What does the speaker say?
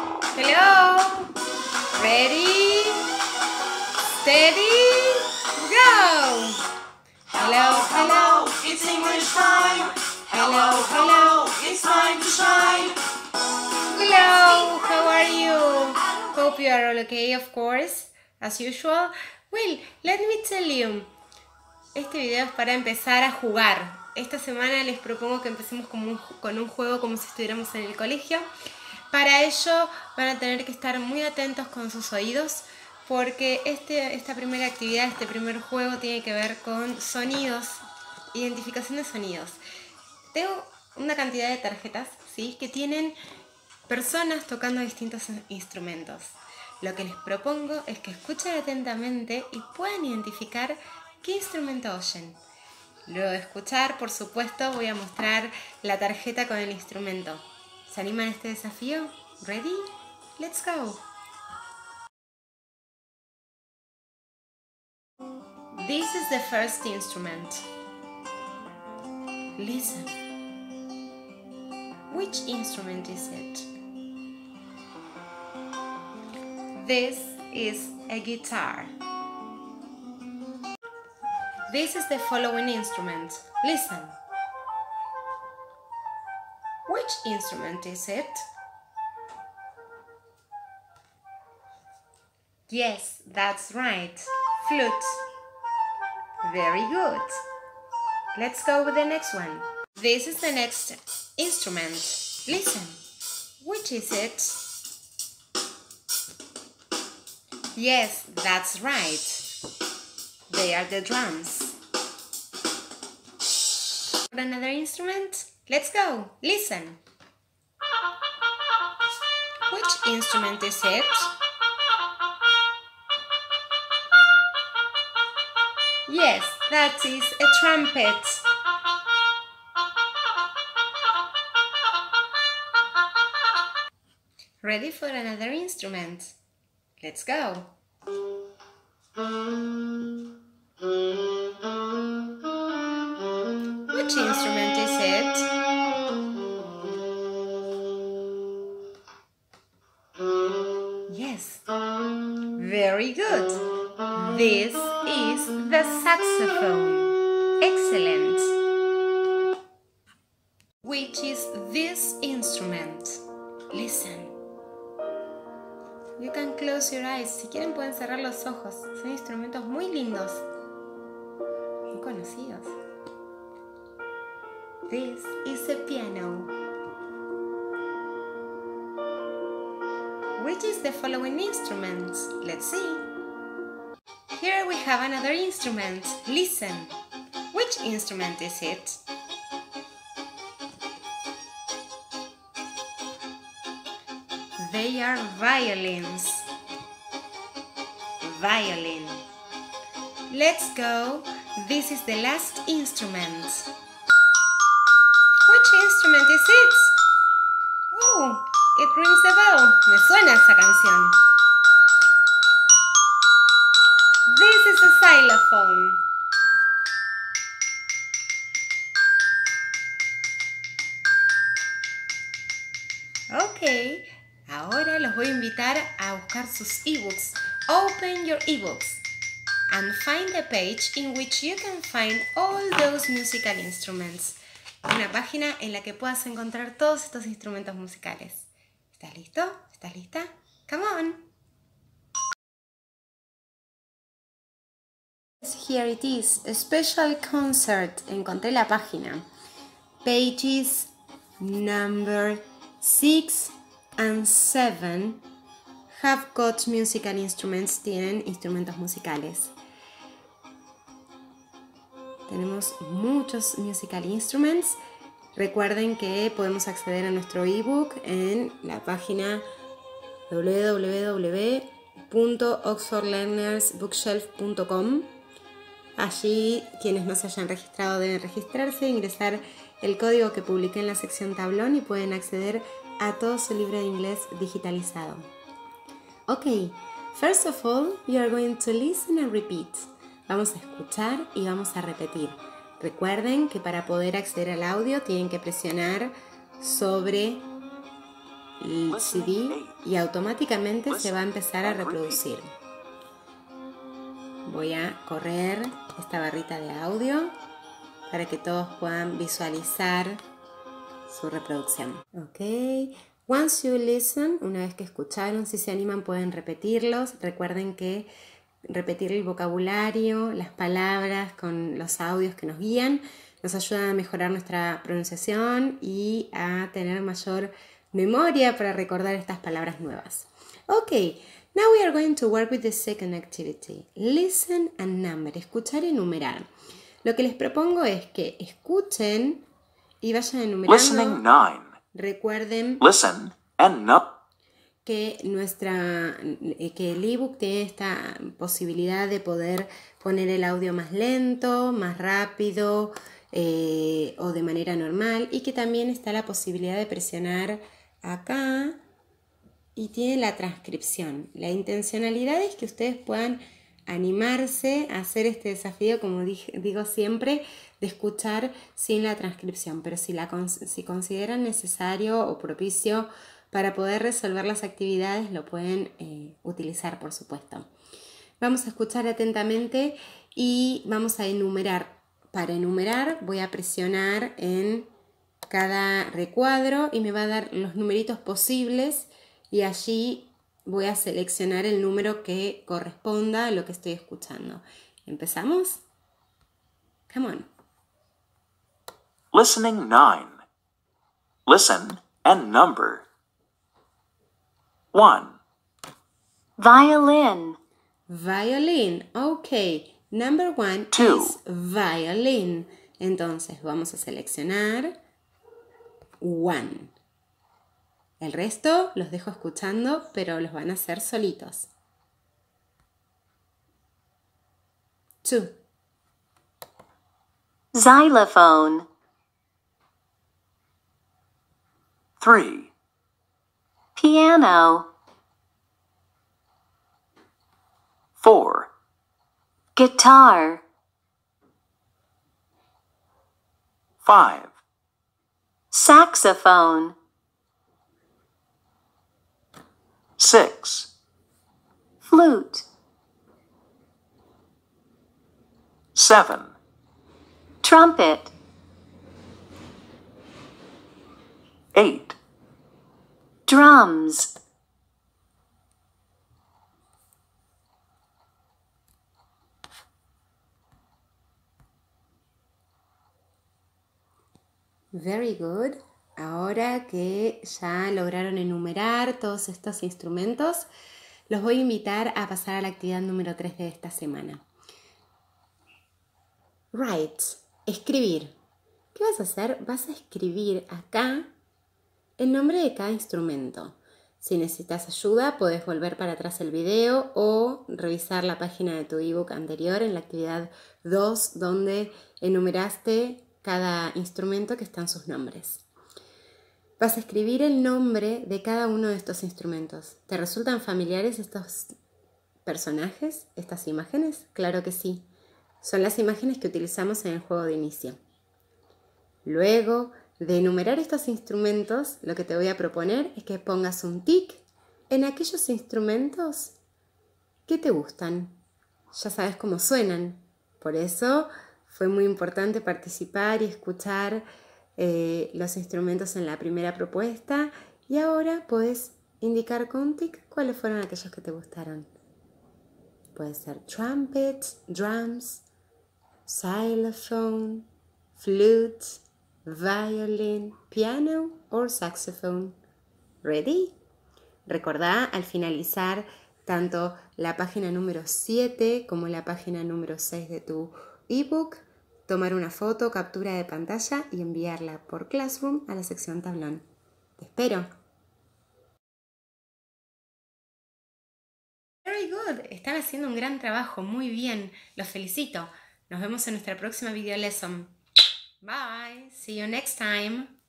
Hello. Ready? Steady? Go! Hello, hello. It's English time. Hello, hello. It's time to shine. Hello, how are you? Hope you are all okay, of course, as usual. Well, let me tell you. Este video es para empezar a jugar. Esta semana les propongo que empecemos con un juego como si estuviéramos en el colegio. Para ello van a tener que estar muy atentos con sus oídos porque esta primera actividad, este primer juego tiene que ver con sonidos, identificación de sonidos. Tengo una cantidad de tarjetas, ¿sí?, que tienen personas tocando distintos instrumentos. Lo que les propongo es que escuchen atentamente y puedan identificar qué instrumento oyen. Luego de escuchar, por supuesto, voy a mostrar la tarjeta con el instrumento. ¿Se animan a este desafío? ¿Ready? Let's go! This is the first instrument. Listen. Which instrument is it? This is a guitar. This is the following instrument. Listen. Which instrument is it? Yes, that's right. Flute. Very good. Let's go with the next one. This is the next instrument. Listen. Which is it? Yes, that's right. They are the drums. Another instrument? Let's go. Listen. Which instrument is it? Yes, that is a trumpet. Ready for another instrument? Let's go. Which instrument is it? Yes, very good. This is the saxophone. Excellent. Which is this instrument? Listen. You can close your eyes. Si quieren pueden cerrar los ojos. Son instrumentos muy lindos, muy conocidos. This is a piano. Which is the following instrument? Let's see. Here we have another instrument. Listen. Which instrument is it? They are violins. Violin. Let's go. This is the last instrument. Which instrument is it? Oh, it rings a bell. Me suena esa canción. This is a xylophone. Ok, ahora los voy a invitar a buscar sus ebooks. Open your ebooks and find the page in which you can find all those musical instruments. Una página en la que puedas encontrar todos estos instrumentos musicales. ¿Estás listo? ¿Estás lista? Come on! Here it is, a special concert. Encontré la página. Pages number 6 and 7 have got musical instruments. Tienen instrumentos musicales. Tenemos muchos musical instruments. Recuerden que podemos acceder a nuestro ebook en la página www.oxfordlearnersbookshelf.com. Allí quienes no se hayan registrado deben registrarse, ingresar el código que publiqué en la sección tablón y pueden acceder a todo su libro de inglés digitalizado. Ok, first of all, you are going to listen and repeat. Vamos a escuchar y vamos a repetir. Recuerden que para poder acceder al audio tienen que presionar sobre el CD y automáticamente se va a empezar a reproducir. Voy a correr esta barrita de audio para que todos puedan visualizar su reproducción. Ok. Once you listen, una vez que escucharon, si se animan pueden repetirlos. Recuerden que repetir el vocabulario, las palabras con los audios que nos guían, nos ayuda a mejorar nuestra pronunciación y a tener mayor memoria para recordar estas palabras nuevas. Ok, now we are going to work with the second activity. Listen and number, escuchar y enumerar. Lo que les propongo es que escuchen y vayan enumerando. Listening 9. Recuerden Listen and que el ebook tiene esta posibilidad de poder poner el audio más lento, más rápido o de manera normal, y que también está la posibilidad de presionar acá y tiene la transcripción. La intencionalidad es que ustedes puedan animarse a hacer este desafío, como digo siempre, de escuchar sin la transcripción, pero si consideran necesario o propicio para poder resolver las actividades, lo pueden utilizar, por supuesto. Vamos a escuchar atentamente y vamos a enumerar. Para enumerar voy a presionar en cada recuadro y me va a dar los numeritos posibles y allí voy a seleccionar el número que corresponda a lo que estoy escuchando. ¿Empezamos? Come on. Listening 9. Listen and number. 1. Violin. Violin. Ok. Number 1 Two. is violin. Entonces vamos a seleccionar 1. El resto los dejo escuchando, pero los van a hacer solitos. 2. Xylophone. 3. Piano. 4. Guitar. 5. Saxophone. 6. Flute. 7. Trumpet. 8. Drums. 'Very good'. Ahora que ya lograron enumerar todos estos instrumentos, los voy a invitar a pasar a la actividad número 3 de esta semana. Write, escribir. ¿Qué vas a hacer? Vas a escribir acá el nombre de cada instrumento. Si necesitas ayuda, puedes volver para atrás el video o revisar la página de tu ebook anterior en la actividad 2, donde enumeraste cada instrumento que están sus nombres. Vas a escribir el nombre de cada uno de estos instrumentos. ¿Te resultan familiares estos personajes, estas imágenes? Claro que sí. Son las imágenes que utilizamos en el juego de inicio. Luego de enumerar estos instrumentos, lo que te voy a proponer es que pongas un tic en aquellos instrumentos que te gustan. Ya sabes cómo suenan. Por eso fue muy importante participar y escuchar los instrumentos en la primera propuesta, y ahora puedes indicar con un tic cuáles fueron aquellos que te gustaron. Puede ser trumpet, drums, xylophone, flute, violin, piano o saxophone. ¿Ready? Recordá al finalizar tanto la página número 7 como la página número 6 de tu ebook, tomar una foto, captura de pantalla y enviarla por Classroom a la sección tablón. ¡Te espero! Very good. Están haciendo un gran trabajo. Muy bien. Los felicito. Nos vemos en nuestra próxima video lesson. Bye. See you next time.